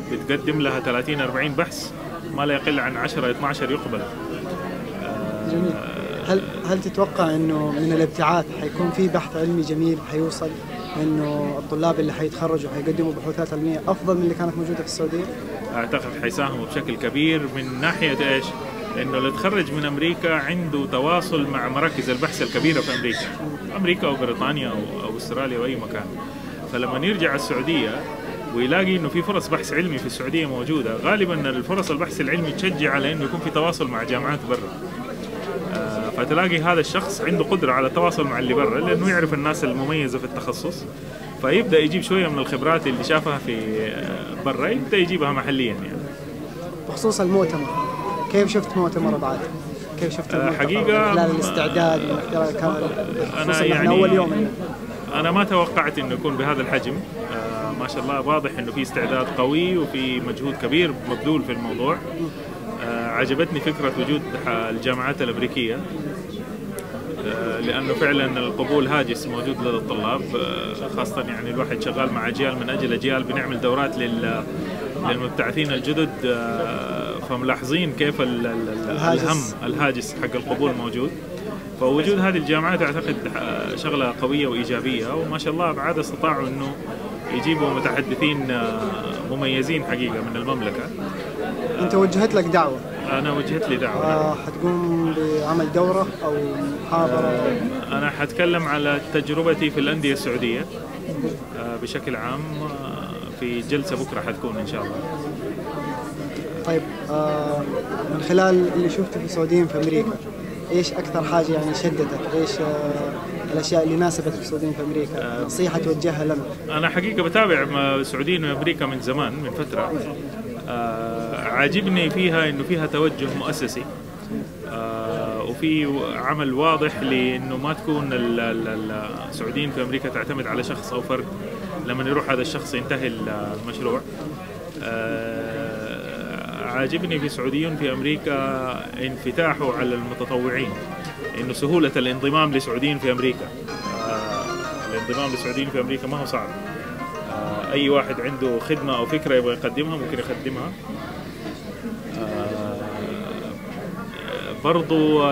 بتقدم لها 30-40 بحث، ما لا يقل عن 10-12 يقبل. جميل. هل تتوقع انه من الابتعاث حيكون في بحث علمي جميل حيوصل انه الطلاب اللي حيتخرجوا حيقدموا بحوثات علميه افضل من اللي كانت موجوده في السعوديه؟ اعتقد حيساهموا بشكل كبير من ناحيه ايش؟ انه اللي تخرج من امريكا عنده تواصل مع مراكز البحث الكبيره في امريكا او بريطانيا او استراليا او اي مكان. فلما يرجع السعوديه ويلاقي انه في فرص بحث علمي في السعوديه موجوده، غالبا الفرص البحث العلمي تشجع على انه يكون في تواصل مع جامعات برا. فتلاقي هذا الشخص عنده قدره على التواصل مع اللي برا، لانه يعرف الناس المميزه في التخصص، فيبدا يجيب شويه من الخبرات اللي شافها في برا يبدا يجيبها محليا يعني. بخصوص المؤتمر، كيف شفت مؤتمر ابعاد؟ كيف شفت المؤتمر حقيقه خلال الاستعداد؟ انا يعني اول يوم انا ما توقعت انه يكون بهذا الحجم. ما شاء الله واضح انه في استعداد قوي وفي مجهود كبير مبذول في الموضوع. عجبتني فكره وجود الجامعات الامريكيه، لانه فعلا القبول هاجس موجود لدى الطلاب، خاصه يعني الواحد شغال مع اجيال من اجل اجيال، بنعمل دورات للمبتعثين الجدد، فملاحظين كيف الهاجس حق القبول موجود. فوجود هذه الجامعات اعتقد شغله قويه وايجابيه، وما شاء الله ابعاد استطاعوا انه يجيبوا متحدثين مميزين حقيقه من المملكه. انت وجهت لك دعوه؟ انا وجهت لي دعوه. حتقوم بعمل دوره او محاضره؟ انا حتكلم على تجربتي في الانديه السعوديه بشكل عام، في جلسه بكره حتكون ان شاء الله. طيب، من خلال اللي شفته في السعوديين في امريكا، ايش اكثر حاجه يعني شدتك؟ ايش الاشياء اللي ناسبتك في السعوديين في امريكا؟ نصيحه توجهها لنا. انا حقيقه بتابع السعوديين في امريكا من زمان، من فتره. عاجبني فيها انه فيها توجه مؤسسي، وفي عمل واضح لانه ما تكون السعوديين في امريكا تعتمد على شخص او فرد، لما يروح هذا الشخص ينتهي المشروع. عاجبني في السعوديين في امريكا انفتاحه على المتطوعين، انه سهوله الانضمام لسعوديين في امريكا. الانضمام لسعوديين في امريكا ما هو صعب، اي واحد عنده خدمه او فكره يبغى يقدمها ممكن يقدمها. برضو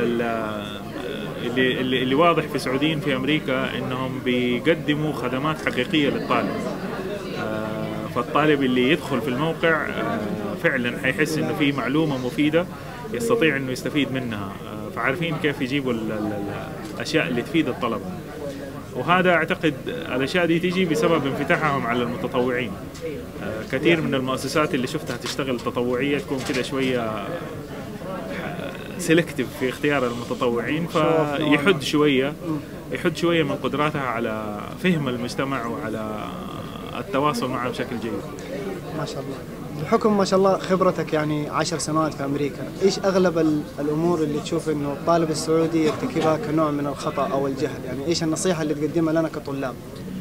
اللي واضح في السعوديين في امريكا انهم بيقدموا خدمات حقيقيه للطالب. فالطالب اللي يدخل في الموقع فعلا حيحس انه في معلومه مفيده يستطيع انه يستفيد منها، فعارفين كيف يجيبوا الاشياء اللي تفيد الطلبه. وهذا اعتقد الاشياء دي تيجي بسبب انفتاحهم على المتطوعين. كثير من المؤسسات اللي شفتها تشتغل تطوعيه تكون كده شويه سيلكتيف في اختيار المتطوعين، فيحد شويه من قدراتها على فهم المجتمع وعلى التواصل معه بشكل جيد. ما شاء الله. بحكم ما شاء الله خبرتك يعني 10 سنوات في امريكا، ايش اغلب الامور اللي تشوف انه الطالب السعودي يرتكبها كنوع من الخطا او الجهل؟ يعني ايش النصيحه اللي تقدمها لنا كطلاب؟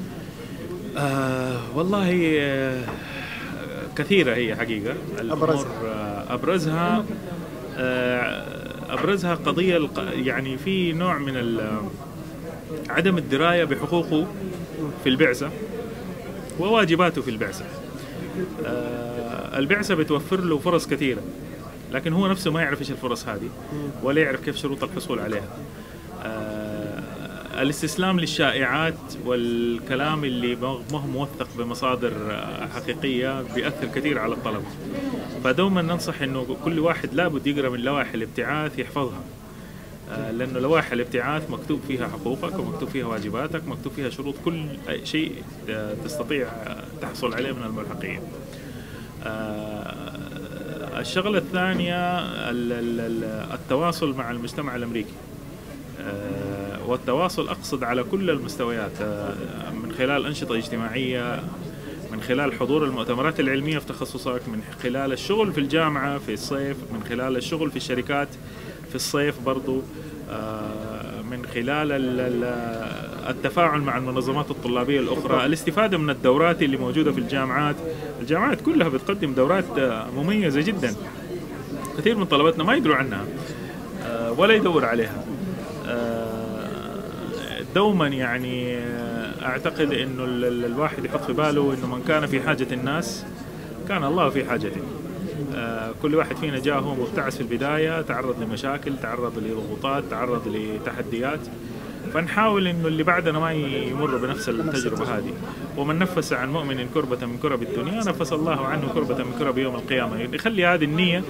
والله كثيره هي حقيقه. ابرزها قضيه يعني في نوع من عدم الدرايه بحقوقه في البعثه وواجباته في البعثه. البعثة بتوفر له فرص كثيرة، لكن هو نفسه ما يعرف ايش الفرص هذه ولا يعرف كيف شروط الحصول عليها. الاستسلام للشائعات والكلام اللي ما هو موثق بمصادر حقيقية بيأثر كثير على الطلبة. فدوما ننصح انه كل واحد لابد يقرأ من لوائح الابتعاث يحفظها، لأنه لوائح الابتعاث مكتوب فيها حقوقك ومكتوب فيها واجباتك، مكتوب فيها شروط كل شيء تستطيع تحصل عليه من الملحقية. الشغلة الثانية التواصل مع المجتمع الأمريكي، والتواصل أقصد على كل المستويات، من خلال أنشطة اجتماعية، من خلال حضور المؤتمرات العلمية في تخصصك، من خلال الشغل في الجامعة في الصيف، من خلال الشغل في الشركات في الصيف برضو، من خلال التفاعل مع المنظمات الطلابية الأخرى، الاستفادة من الدورات اللي موجودة في الجامعات. الجامعات كلها بتقدم دورات مميزة جدا، كثير من طلبتنا ما يدروا عنها ولا يدور عليها. دوما يعني أعتقد أنه الواحد يحط في باله أنه من كان في حاجة الناس كان الله في حاجته. كل واحد فينا جاء هو مبتعث في البداية، تعرض لمشاكل، تعرض لضغوطات، تعرض لتحديات، فنحاول انه اللي بعدنا ما يمر بنفس التجربة هذه. ومن نفس عن مؤمن كربة من كرب الدنيا نفس الله عنه كربة من كرب يوم القيامة. يخلي هذه النية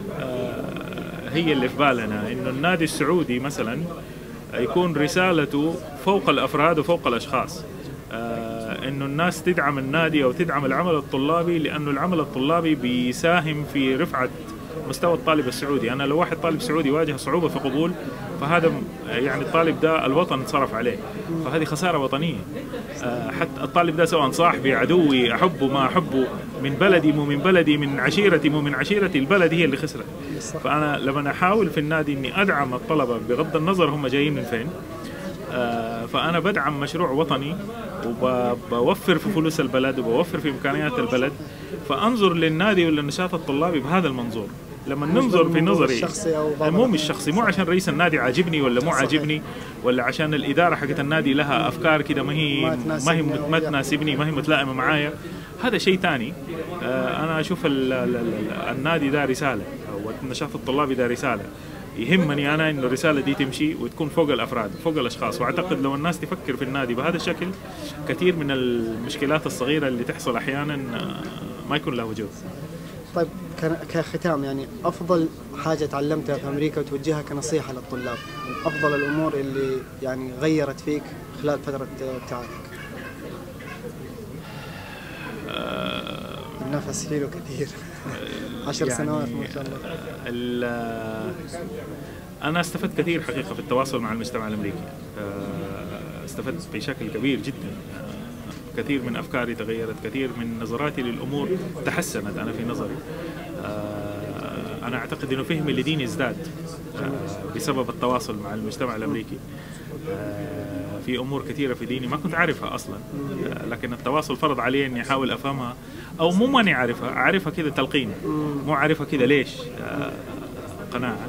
هي اللي في بالنا، انه النادي السعودي مثلا يكون رسالته فوق الافراد وفوق الاشخاص، انه الناس تدعم النادي او تدعم العمل الطلابي، لانه العمل الطلابي بيساهم في رفعة مستوى الطالب السعودي. انا لو واحد طالب سعودي واجه صعوبة في قبول، فهذا يعني الطالب ده الوطن صرف عليه، فهذه خسارة وطنية. حتى الطالب ده سواء صاحبي عدوي احبه ما احبه، من بلدي مو من بلدي، من عشيرتي مو من عشيرتي، البلد هي اللي خسرت. فانا لما احاول في النادي اني ادعم الطلبة بغض النظر هم جايين من فين، فانا بدعم مشروع وطني وبوفر في فلوس البلد وبوفر في امكانيات البلد، فانظر للنادي وللنشاط الطلابي بهذا المنظور. لما ننظر في نظري مو مش شخصي، مو عشان رئيس النادي عاجبني ولا مو عاجبني، ولا عشان الاداره حقت النادي لها افكار كده ما تناسبني، ما هي متلائمه معايا، هذا شيء ثاني. انا اشوف النادي ده رساله، والنشاط الطلابي ده رساله. يهمني انا انه الرساله دي تمشي وتكون فوق الافراد فوق الاشخاص. واعتقد لو الناس تفكر في النادي بهذا الشكل، كثير من المشكلات الصغيره اللي تحصل احيانا ما يكون لها وجود. طيب كختام، يعني افضل حاجه تعلمتها في امريكا وتوجهها كنصيحه للطلاب، من افضل الامور اللي يعني غيرت فيك خلال فتره ابتعاثك؟ النفس فيه كثير 10 يعني سنوات ما شاء الله. أنا استفدت كثير حقيقة في التواصل مع المجتمع الأمريكي، استفدت بشكل كبير جدا. كثير من أفكاري تغيرت، كثير من نظراتي للأمور تحسنت. أنا في نظري أنا أعتقد أنه فهمي لديني ازداد بسبب التواصل مع المجتمع الأمريكي. في أمور كثيرة في ديني ما كنت أعرفها أصلا، لكن التواصل فرض علي أني أحاول أفهمها، أو مو ماني أعرفها كذا تلقين، مو أعرفها كذا ليش، قناعة.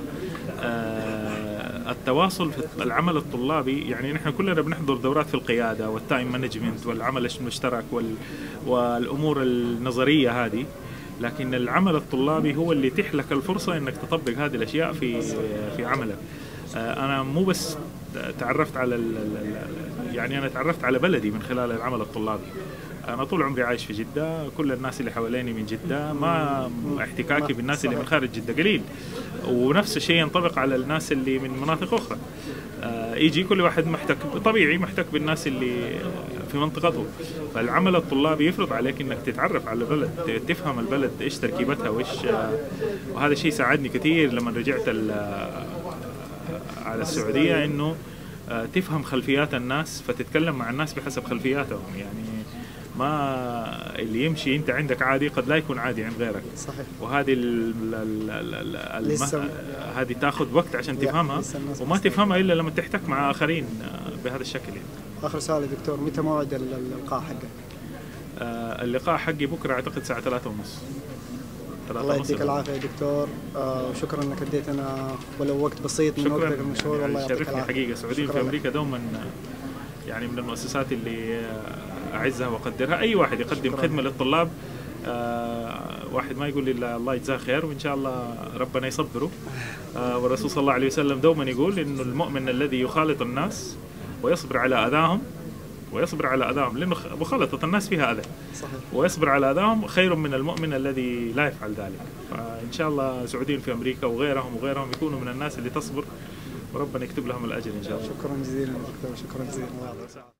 التواصل في العمل الطلابي، يعني نحن كلنا بنحضر دورات في القيادة والتايم مانجمنت والعمل المشترك والأمور النظرية هذه، لكن العمل الطلابي هو اللي يتيح لك الفرصة أنك تطبق هذه الأشياء في عملك. أنا مو بس تعرفت على يعني أنا تعرفت على بلدي من خلال العمل الطلابي. أنا طول عمري عايش في جدة، كل الناس اللي حواليني من جدة، ما احتكاكي بالناس اللي من خارج جدة قليل، ونفس الشيء ينطبق على الناس اللي من مناطق أخرى. يجي كل واحد محتك طبيعي، محتك بالناس اللي في منطقته. فالعمل الطلابي يفرض عليك انك تتعرف على البلد، تفهم البلد ايش تركيبتها وهذا الشيء ساعدني كثير لما رجعت على السعودية، انه تفهم خلفيات الناس فتتكلم مع الناس بحسب خلفياتهم. يعني ما اللي يمشي انت عندك عادي قد لا يكون عادي عند غيرك. صحيح. وهذه هذه تاخذ وقت عشان تفهمها، وما تفهمها الا لما تحتك مع اخرين بهذا الشكل. يعني اخر سؤال يا دكتور، متى موعد اللقاء حقك؟ اللقاء حقي بكره اعتقد الساعه 3:30. الله يديك العافيه يا دكتور، وشكرا انك اديتنا ولو وقت بسيط من وقتك المشهور. والله يعطيك العافيه. حقيقه سعوديين في امريكا دوما يعني من المؤسسات اللي اعزها واقدرها. اي واحد يقدم خدمه للطلاب، واحد ما يقول الا الله يجزاه خير، وان شاء الله ربنا يصبره. والرسول صلى الله عليه وسلم دوما يقول انه المؤمن الذي يخالط الناس ويصبر على اذاهم، لانه مخالطه الناس فيها اذى. صحيح. ويصبر على اذاهم خير من المؤمن الذي لا يفعل ذلك. فان شاء الله سعوديين في امريكا وغيرهم يكونوا من الناس اللي تصبر، وربنا يكتب لهم الاجر ان شاء الله. شكرا جزيلا دكتور، شكرا جزيلا.